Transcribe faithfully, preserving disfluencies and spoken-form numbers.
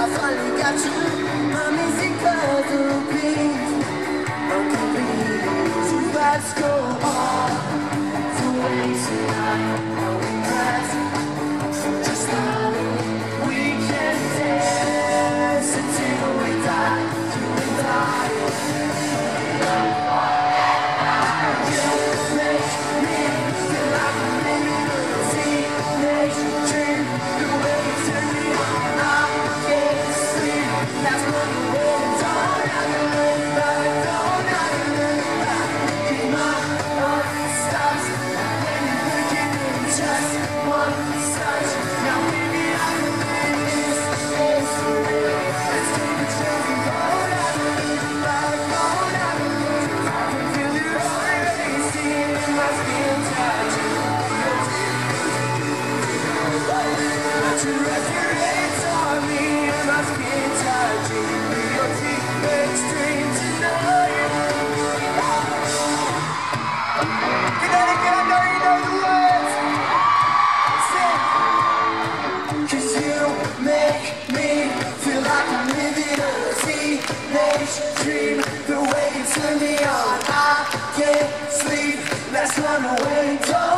I finally got you. My missing puzzle piece, incomplete. You let's go on to waste tonight. No regrets, just now we can dance until we die, till we die. You make me feel like I'm living a teenage dream. The way you turn me on, I can't sleep. That's what the way don't ever look back, don't ever look back. Keep my heart stops when you're looking in just one touch. Now maybe I can make this is for real. Let's take a chance and don't ever look back, don't ever look back. I can feel it already, see it in my skin, touching your Let you rest your hands on me and my skin touching your teenage dream tonight. Connecticut, I know you know the words. Sing. Cause you make me feel like I'm living a teenage dream. The way you turn me on, I can't sleep. Let's run away, don't